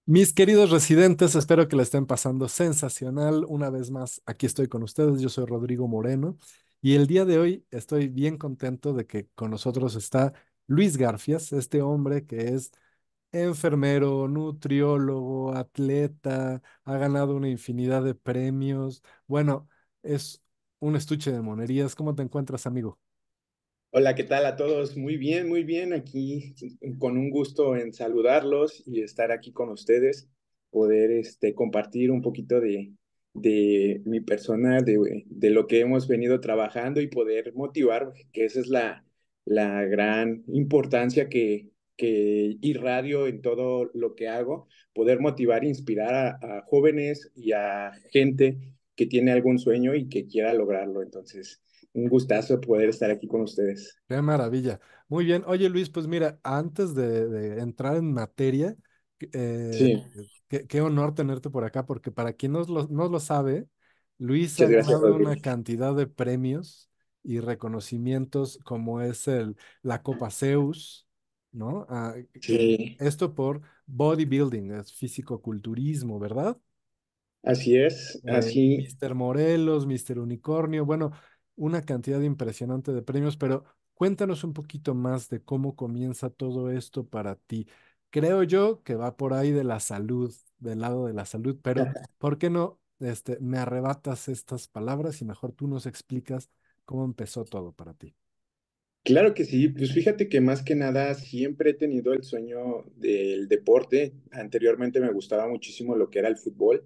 Mis queridos residentes, espero que la estén pasando sensacional. Una vez más, aquí estoy con ustedes. Yo soy Rodrigo Moreno y el día de hoy estoy bien contento de que con nosotros está Luis Garfias, este hombre que es enfermero, nutriólogo, atleta, ha ganado una infinidad de premios. Bueno, es un estuche de monerías. ¿Cómo te encuentras, amigo? Hola, ¿qué tal a todos? Muy bien, muy bien. Aquí con un gusto en saludarlos y estar aquí con ustedes, poder compartir un poquito de mi persona, de lo que hemos venido trabajando y poder motivar, que esa es la gran importancia que irradio en todo lo que hago, poder motivar e inspirar a jóvenes y a gente que tiene algún sueño y que quiera lograrlo. Entonces, un gustazo poder estar aquí con ustedes. Qué maravilla. Muy bien. Oye, Luis, pues mira, antes de entrar en materia, eh, Sí, qué honor tenerte por acá, porque para quien no lo sabe, Luis ha muchas gracias, ganado Rodrigo. una cantidad de premios y reconocimientos como es la Copa Zeus, ¿no? Sí, Esto por bodybuilding, es fisicoculturismo, ¿verdad? así es, así. Mr. Morelos, Mr. Unicornio, bueno, una cantidad impresionante de premios, pero cuéntanos un poquito más de cómo comienza todo esto para ti. Creo yo que va por ahí de la salud, del lado de la salud, pero ¿por qué no, me arrebatas estas palabras y mejor tú nos explicas cómo empezó todo para ti? Claro que sí, pues fíjate que más que nada siempre he tenido el sueño del deporte. Anteriormente me gustaba muchísimo lo que era el fútbol,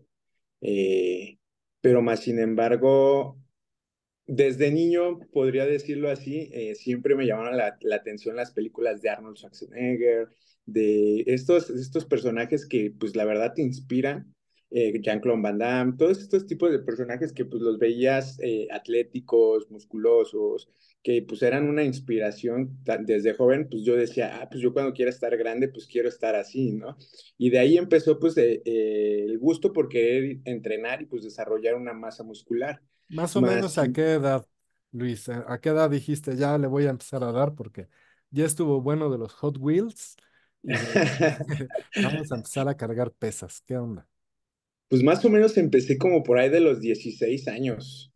eh, pero más sin embargo, desde niño, podría decirlo así, siempre me llamaron la atención las películas de Arnold Schwarzenegger, de estos personajes que pues la verdad te inspiran, Jean-Claude Van Damme, todos estos tipos de personajes que pues los veías atléticos, musculosos, que pues eran una inspiración desde joven, pues yo decía, pues yo cuando quiera estar grande, pues quiero estar así, ¿no? Y de ahí empezó pues el gusto por querer entrenar y pues desarrollar una masa muscular. Más o Más menos a qué edad, Luis, a qué edad dijiste ya le voy a empezar a dar porque ya estuvo bueno de los Hot Wheels y vamos a empezar a cargar pesas. ¿Qué onda? Pues más o menos empecé como por ahí de los 16 años.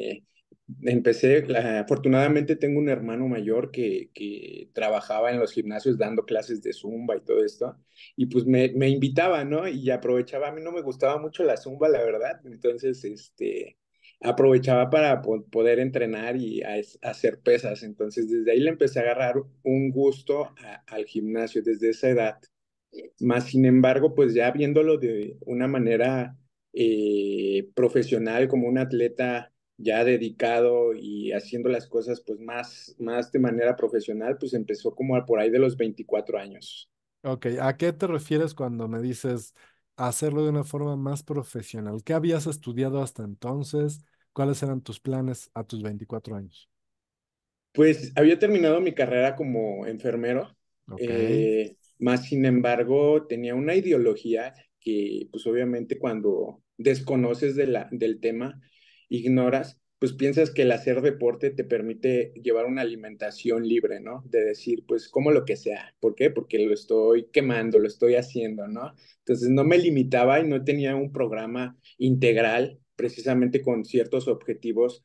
Afortunadamente tengo un hermano mayor que trabajaba en los gimnasios dando clases de Zumba y todo esto, y pues me invitaba, ¿no? Y aprovechaba, a mí no me gustaba mucho la Zumba, la verdad, entonces, aprovechaba para poder entrenar y a hacer pesas, entonces desde ahí le empecé a agarrar un gusto al gimnasio desde esa edad. Más sin embargo, pues ya viéndolo de una manera profesional, como un atleta ya dedicado y haciendo las cosas pues más de manera profesional, pues empezó como por ahí de los 24 años. Ok, ¿a qué te refieres cuando me dices hacerlo de una forma más profesional? ¿Qué habías estudiado hasta entonces? ¿Cuáles eran tus planes a tus 24 años? Pues había terminado mi carrera como enfermero, Ok, más sin embargo tenía una ideología que pues obviamente cuando desconoces del tema, ignoras, pues piensas que el hacer deporte te permite llevar una alimentación libre, ¿no? De decir, pues como lo que sea. ¿Por qué? Porque lo estoy quemando, lo estoy haciendo, ¿no? Entonces no me limitaba y no tenía un programa integral precisamente con ciertos objetivos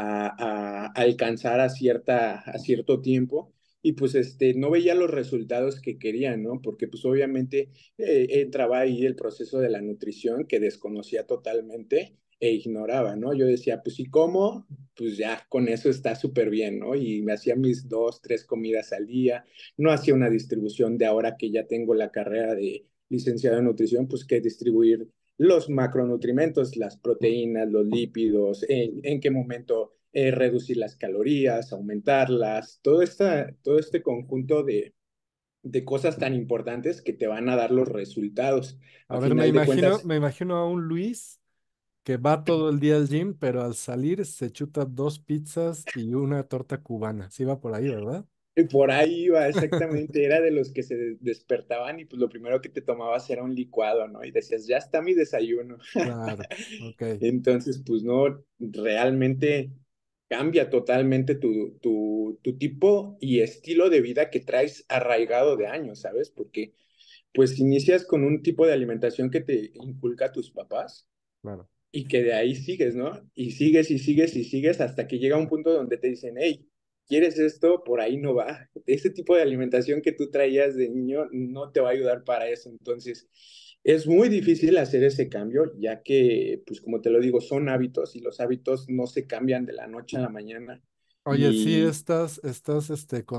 a alcanzar a cierto tiempo y pues no veía los resultados que querían, ¿no? Porque pues obviamente entraba ahí el proceso de la nutrición que desconocía totalmente e ignoraba, ¿no? Yo decía, pues ¿y cómo? Pues ya con eso está súper bien, ¿no? Y me hacía mis dos, tres comidas al día, no hacía una distribución de ahora que ya tengo la carrera de licenciado en nutrición, pues que distribuir los macronutrientes, las proteínas, los lípidos, en qué momento reducir las calorías, aumentarlas, todo este conjunto de cosas tan importantes que te van a dar los resultados. a A ver, final de cuentas, me imagino a un Luis que va todo el día al gym, pero al salir se chuta dos pizzas y una torta cubana. Sí va por ahí, ¿verdad? por ahí iba exactamente, era de los que se despertaban y pues lo primero que te tomabas era un licuado, ¿no? Y decías, ya está mi desayuno. Claro, ok. Entonces, pues no, realmente cambia totalmente tu tipo y estilo de vida que traes arraigado de años, ¿sabes? Porque pues inicias con un tipo de alimentación que te inculca tus papás Claro. y que de ahí sigues, ¿no? Y sigues y sigues y sigues hasta que llega un punto donde te dicen, hey, ¿quieres esto? Por ahí no va. Ese tipo de alimentación que tú traías de niño no te va a ayudar para eso. Entonces, es muy difícil hacer ese cambio, ya que, pues como te lo digo, son hábitos y los hábitos no se cambian de la noche a la mañana. Oye, sí Y estás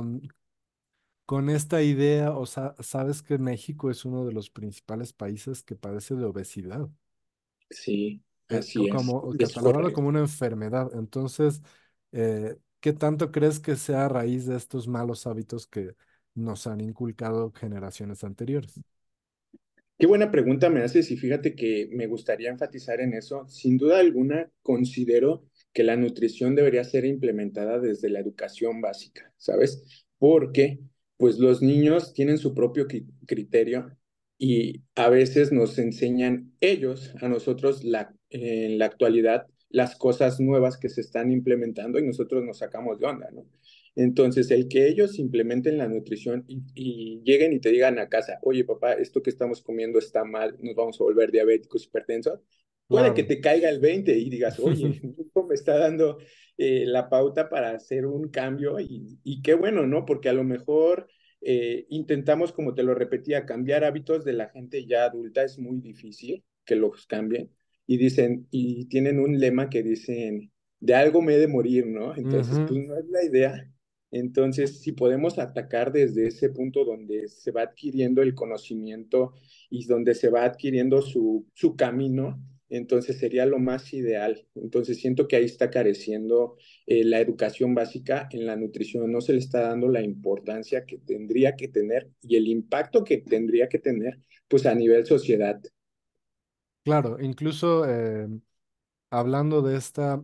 con esta idea, o sea, sabes que México es uno de los principales países que padece de obesidad, sí, así como es catalogado como correcto. una enfermedad. Entonces, ¿qué tanto crees que sea a raíz de estos malos hábitos que nos han inculcado generaciones anteriores? Qué buena pregunta me haces y fíjate que me gustaría enfatizar en eso. Sin duda alguna, considero que la nutrición debería ser implementada desde la educación básica, ¿sabes? Porque pues los niños tienen su propio criterio y a veces nos enseñan ellos a nosotros en la actualidad las cosas nuevas que se están implementando y nosotros nos sacamos de onda, ¿no? Entonces, el que ellos implementen la nutrición y lleguen y te digan a casa, oye papá, esto que estamos comiendo está mal, nos vamos a volver diabéticos, hipertensos, puede que Claro. te caiga el 20 y digas, oye, mi hijo me está dando la pauta para hacer un cambio y qué bueno, ¿no? Porque a lo mejor intentamos, como te lo repetía, cambiar hábitos de la gente ya adulta, es muy difícil que los cambien. Y dicen, y tienen un lema que dicen, de algo me he de morir, ¿no? Entonces, Ujú. pues no es la idea. Entonces, si podemos atacar desde ese punto donde se va adquiriendo el conocimiento y donde se va adquiriendo su camino, entonces sería lo más ideal. Entonces, siento que ahí está careciendo la educación básica en la nutrición. No se le está dando la importancia que tendría que tener y el impacto que tendría que tener, pues a nivel sociedad. Claro, incluso hablando de esta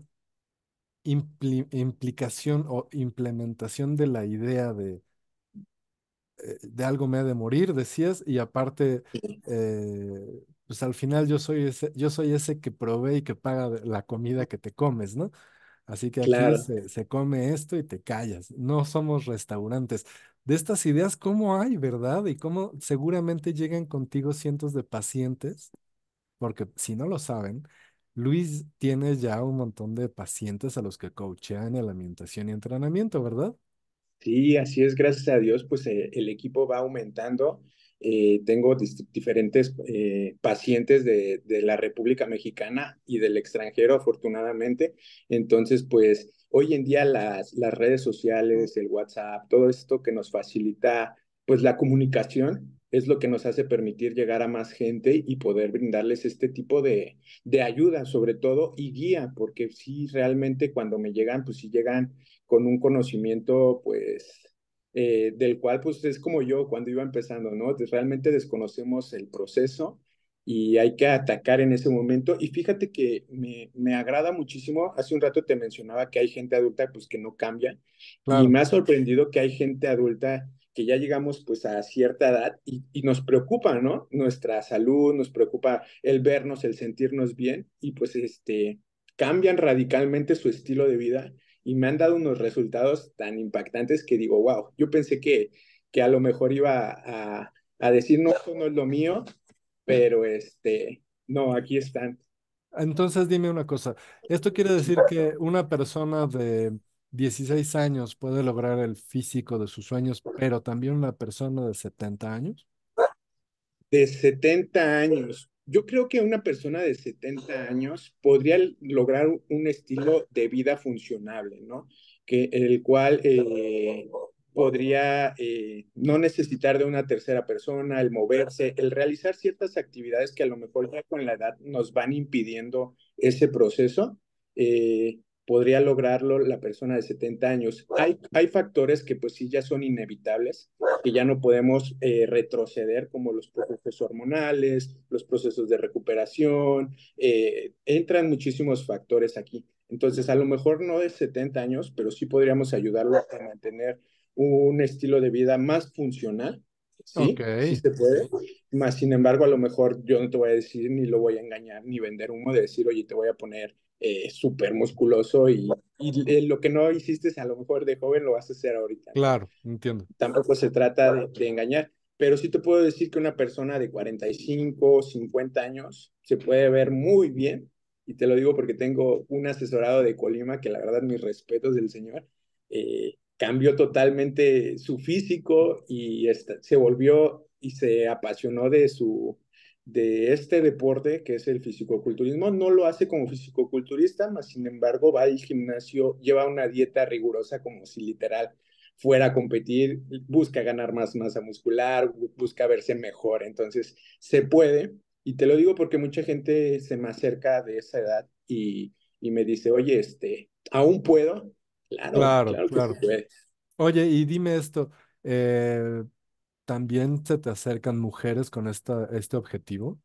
implicación o implementación de la idea de algo me ha de morir, decías, y aparte, pues al final yo soy ese que provee y que paga la comida que te comes, ¿no? Así que aquí Claro. se come esto y te callas. No somos restaurantes. De estas ideas, ¿cómo hay, verdad? Y cómo seguramente llegan contigo cientos de pacientes, porque si no lo saben, Luis tiene ya un montón de pacientes a los que coachea en alimentación y entrenamiento, ¿verdad? Sí, así es, gracias a Dios, pues el equipo va aumentando. Tengo diferentes pacientes de la República Mexicana y del extranjero, afortunadamente. Entonces, pues hoy en día las redes sociales, el WhatsApp, todo esto que nos facilita, pues la comunicación es lo que nos hace permitir llegar a más gente y poder brindarles este tipo de ayuda, sobre todo, y guía, porque sí, realmente cuando me llegan, pues sí llegan con un conocimiento, pues, del cual, pues, es como yo cuando iba empezando, ¿no? Realmente desconocemos el proceso y hay que atacar en ese momento. Y fíjate que me agrada muchísimo, hace un rato te mencionaba que hay gente adulta, pues, que no cambia, y Claro. me ha sorprendido que hay gente adulta que ya llegamos pues a cierta edad y nos preocupa, ¿no? Nuestra salud, nos preocupa el vernos, el sentirnos bien y pues cambian radicalmente su estilo de vida y me han dado unos resultados tan impactantes que digo, wow, yo pensé que a lo mejor iba a decir, no, esto no es lo mío, pero no, aquí están. Entonces dime una cosa. ¿Esto quiere decir que una persona de 16 años puede lograr el físico de sus sueños, pero también una persona de 70 años? De 70 años. Yo creo que una persona de 70 años podría lograr un estilo de vida funcionable, ¿no? Que el cual podría no necesitar de una tercera persona, el moverse, el realizar ciertas actividades que a lo mejor ya con la edad nos van impidiendo ese proceso. Podría lograrlo la persona de 70 años. Hay factores que pues sí ya son inevitables, que ya no podemos retroceder, como los procesos hormonales, los procesos de recuperación, entran muchísimos factores aquí. Entonces, a lo mejor no de 70 años, pero sí podríamos ayudarlo a mantener un estilo de vida más funcional, Ok. ¿sí? Sí se puede. Más sin embargo, a lo mejor yo no te voy a decir ni lo voy a engañar ni vender humo de decir, oye, te voy a poner súper musculoso y lo que no hiciste a lo mejor de joven lo vas a hacer ahorita, ¿no? Claro, entiendo. Tampoco se trata de engañar, pero sí te puedo decir que una persona de 45, 50 años se puede ver muy bien, y te lo digo porque tengo un asesorado de Colima que la verdad mis respetos del señor, cambió totalmente su físico y se volvió y se apasionó de este deporte que es el fisicoculturismo. No lo hace como fisicoculturista, mas sin embargo va al gimnasio, lleva una dieta rigurosa como si literal fuera a competir, busca ganar más masa muscular, busca verse mejor, entonces se puede, y te lo digo porque mucha gente se me acerca de esa edad y me dice, oye, ¿aún puedo? Claro, Claro, claro que se claro. puede. Oye, y dime esto, eh, ¿también se te acercan mujeres con este objetivo?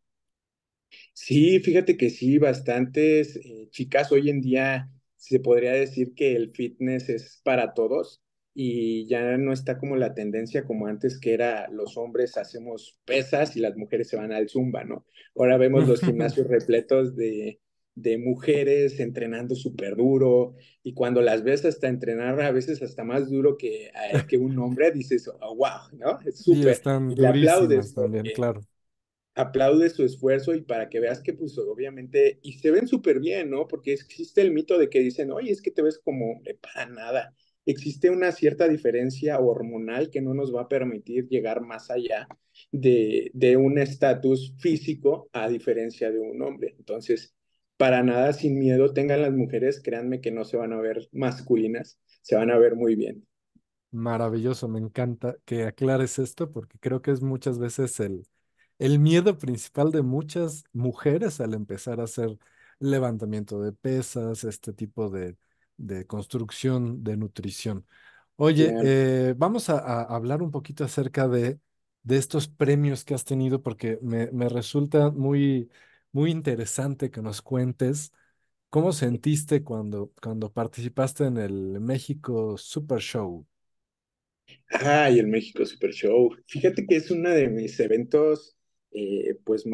Sí, fíjate que sí, bastantes chicas hoy en día se podría decir que el fitness es para todos y ya no está como la tendencia como antes que era los hombres hacemos pesas y las mujeres se van al zumba, ¿no? Ahora vemos los gimnasios repletos de mujeres entrenando súper duro y cuando las ves hasta entrenar a veces hasta más duro que un hombre, dices, oh, wow, ¿no? Es Sí, súper. están Y le durísimas aplaudes también, porque claro. aplaude su esfuerzo y para que veas que pues obviamente, y se ven súper bien, ¿no? Porque existe el mito de que dicen, oye, es que te ves como hombre, para nada. Existe una cierta diferencia hormonal que no nos va a permitir llegar más allá de un estatus físico a diferencia de un hombre. Entonces, para nada sin miedo tengan las mujeres, créanme que no se van a ver masculinas, se van a ver muy bien. Maravilloso, me encanta que aclares esto porque creo que es muchas veces el miedo principal de muchas mujeres al empezar a hacer levantamiento de pesas, este tipo de construcción de nutrición. Oye, Claro. vamos a hablar un poquito acerca de estos premios que has tenido porque me resulta muy interesante que nos cuentes cómo sentiste cuando participaste en el México Super Show. Ay, el México Super Show. Fíjate que es uno de mis eventos, pues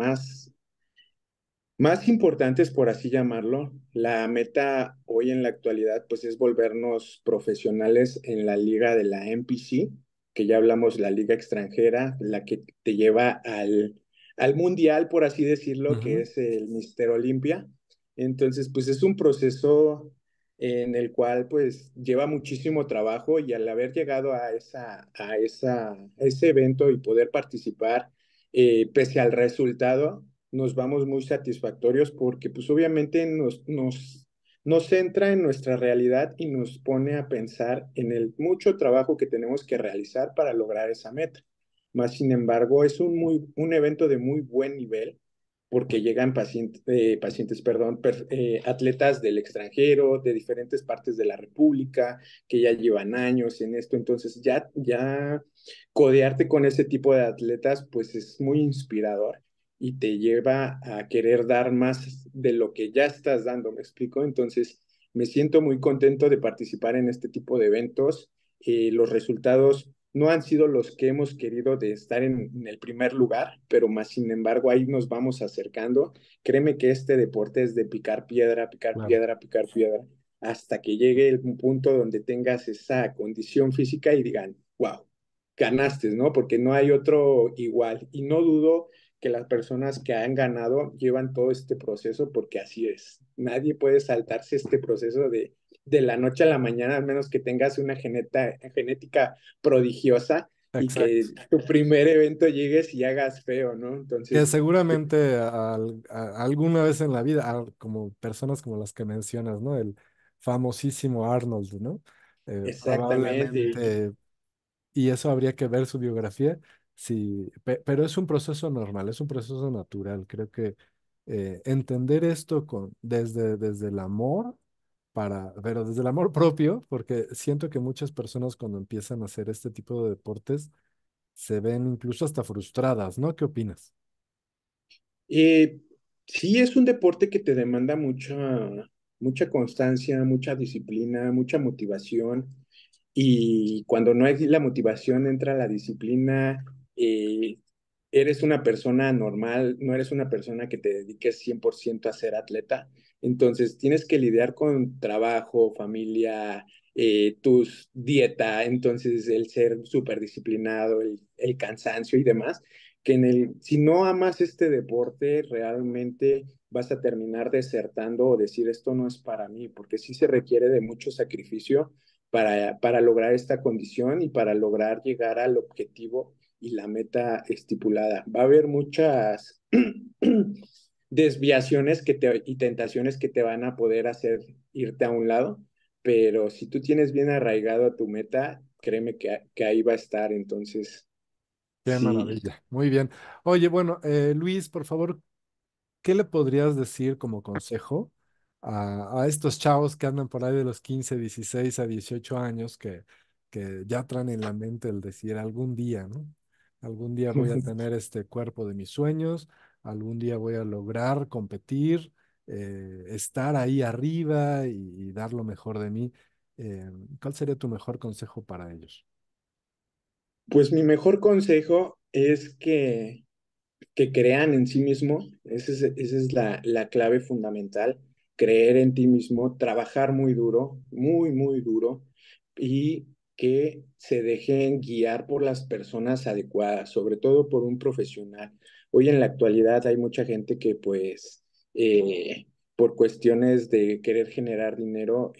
más importantes, por así llamarlo. La meta hoy en la actualidad, pues es volvernos profesionales en la liga de la NPC, que ya hablamos, la liga extranjera, la que te lleva al mundial, por así decirlo, que Ujú. es el Mister Olimpia. Entonces, pues es un proceso en el cual pues lleva muchísimo trabajo y al haber llegado a ese evento y poder participar, pese al resultado, nos vamos muy satisfactorios porque pues obviamente nos centra en nuestra realidad y nos pone a pensar en el mucho trabajo que tenemos que realizar para lograr esa meta. Más sin embargo, es un evento de muy buen nivel porque llegan perdón, atletas del extranjero, de diferentes partes de la República, que ya llevan años en esto. Entonces, ya codearte con ese tipo de atletas, pues es muy inspirador y te lleva a querer dar más de lo que ya estás dando, ¿me explico? Entonces, me siento muy contento de participar en este tipo de eventos. Los resultados no han sido los que hemos querido de estar en el primer lugar, pero más sin embargo ahí nos vamos acercando. Créeme que este deporte es de picar piedra, picar Claro. piedra, picar piedra, hasta que llegue el punto donde tengas esa condición física y digan, wow, ganaste, ¿no? Porque no hay otro igual. Y no dudo que las personas que han ganado llevan todo este proceso porque así es. Nadie puede saltarse este proceso de la noche a la mañana, al menos que tengas una genética prodigiosa y que Exacto. tu primer evento llegues y hagas feo, ¿no? Que Entonces, seguramente alguna vez en la vida, como personas como las que mencionas, ¿no? El famosísimo Arnold, ¿no? exactamente. Probablemente, y eso habría que ver su biografía, sí, pero es un proceso normal, es un proceso natural. Creo que entender esto desde el amor, pero desde el amor propio, porque siento que muchas personas cuando empiezan a hacer este tipo de deportes se ven incluso hasta frustradas, ¿no? ¿Qué opinas? Eh, sí, es un deporte que te demanda mucha constancia, mucha disciplina, mucha motivación. Y cuando no hay la motivación, entra la disciplina. eres una persona normal, no eres una persona que te dediques 100% a ser atleta. Entonces tienes que lidiar con trabajo, familia, tus dieta, entonces el ser súper disciplinado, el cansancio y demás, que si no amas este deporte, realmente vas a terminar desertando o decir esto no es para mí, porque sí se requiere de mucho sacrificio para lograr esta condición y para lograr llegar al objetivo y la meta estipulada. Va a haber muchas desviaciones y tentaciones que te van a poder hacer irte a un lado, pero si tú tienes bien arraigado a tu meta, créeme que ahí va a estar. Entonces, Qué sí. maravilla. Muy bien. Oye, bueno, Luis, por favor, ¿qué le podrías decir como consejo a estos chavos que andan por ahí de los 15, 16 a 18 años que ya traen en la mente el decir algún día, ¿no? Algún día voy a tener este cuerpo de mis sueños, algún día voy a lograr competir, estar ahí arriba y dar lo mejor de mí. Eh, ¿Cuál sería tu mejor consejo para ellos? Pues mi mejor consejo es que crean en sí mismo, esa es la clave fundamental, creer en ti mismo, trabajar muy duro, muy, muy duro, y que se dejen guiar por las personas adecuadas, sobre todo por un profesional. Hoy en la actualidad hay mucha gente que pues por cuestiones de querer generar dinero,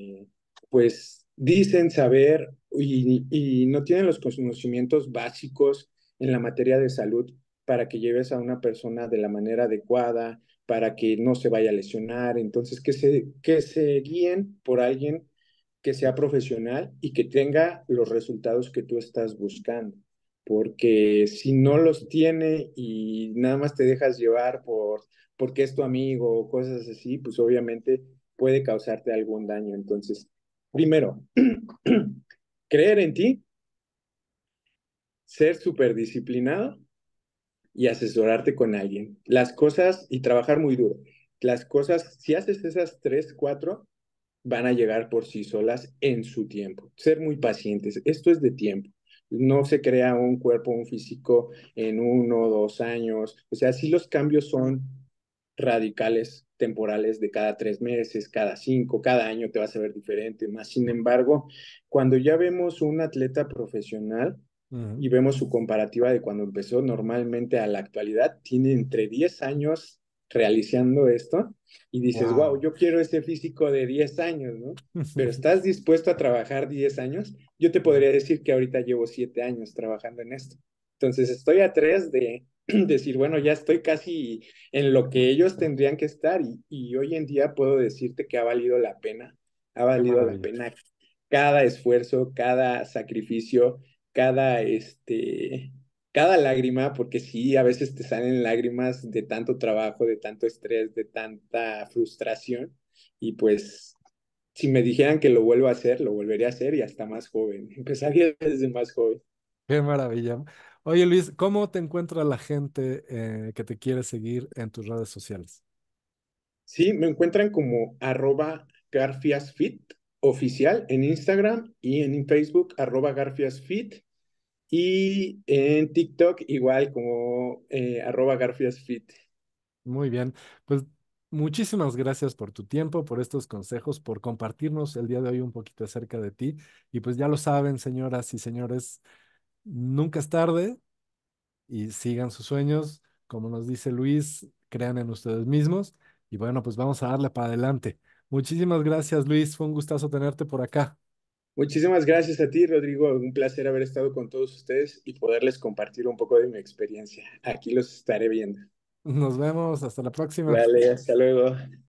pues dicen saber y no tienen los conocimientos básicos en la materia de salud para que lleves a una persona de la manera adecuada, para que no se vaya a lesionar. Entonces, que se guíen por alguien que sea profesional y que tenga los resultados que tú estás buscando. Porque si no los tiene y nada más te dejas llevar porque es tu amigo o cosas así, pues obviamente puede causarte algún daño. Entonces, primero, creer en ti, ser súper disciplinado y asesorarte con alguien. Las cosas y trabajar muy duro. Las cosas, si haces esas tres, cuatro, van a llegar por sí solas en su tiempo. Ser muy pacientes. Esto es de tiempo. No se crea un cuerpo, un físico en 1 o 2 años. O sea, sí los cambios son radicales, temporales, de cada 3 meses, cada 5, cada año te vas a ver diferente. Más sin embargo, cuando ya vemos un atleta profesional, Ujú. y vemos su comparativa de cuando empezó normalmente a la actualidad, tiene entre 10 años realizando esto y dices, wow, Wow. yo quiero ese físico de 10 años, ¿no? Pero ¿estás dispuesto a trabajar 10 años? Yo te podría decir que ahorita llevo 7 años trabajando en esto. Entonces estoy a 3 de decir, bueno, ya estoy casi en lo que ellos tendrían que estar y hoy en día puedo decirte que ha valido la pena, ha Qué valido la maravilla. pena cada esfuerzo, cada sacrificio, cada, cada lágrima, porque sí, a veces te salen lágrimas de tanto trabajo, de tanto estrés, de tanta frustración. Y pues, si me dijeran que lo vuelvo a hacer, lo volvería a hacer y hasta más joven. Empezaría desde más joven. Qué maravilla. Oye, Luis, ¿cómo te encuentra la gente que te quiere seguir en tus redes sociales? Sí, me encuentran como @garfiasfit oficial en Instagram y en Facebook @garfiasfit y en TikTok igual como @garfiasfit. Muy bien, pues muchísimas gracias por tu tiempo, por estos consejos, por compartirnos el día de hoy un poquito acerca de ti. Y pues ya lo saben, señoras y señores, nunca es tarde y sigan sus sueños. Como nos dice Luis, crean en ustedes mismos. Y bueno, pues vamos a darle para adelante. Muchísimas gracias, Luis. Fue un gustazo tenerte por acá. Muchísimas gracias a ti, Rodrigo. Un placer haber estado con todos ustedes y poderles compartir un poco de mi experiencia. Aquí los estaré viendo. Nos vemos, hasta la próxima. Vale, hasta luego.